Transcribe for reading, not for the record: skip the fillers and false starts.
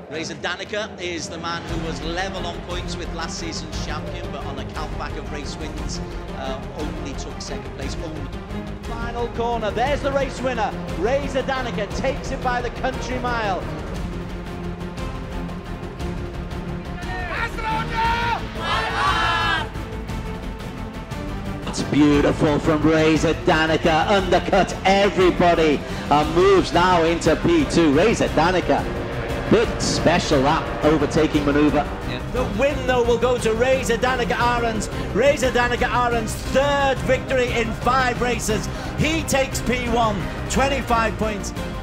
Rheza Danica is the man who was level on points with last season's champion, but on account back of race wins, only took second place. Final corner, there's the race winner. Rheza Danica takes it by the country mile. It's beautiful from Rheza Danica, undercut everybody and moves now into P2. Rheza Danica, big special that overtaking manoeuvre. The win though will go to Rheza Danica Ahrens. Rheza Danica Ahrens' third victory in 5 races. He takes P1, 25 points.